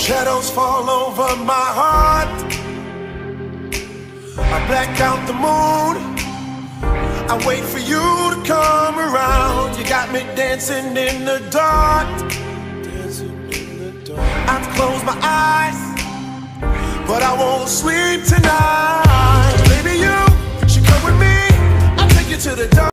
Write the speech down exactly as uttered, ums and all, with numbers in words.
Shadows fall over my heart. I black out the moon. I wait for you to come around. You got me dancing in the dark. I close my eyes, but I won't sleep tonight. Baby, you should come with me. I'll take you to the dark.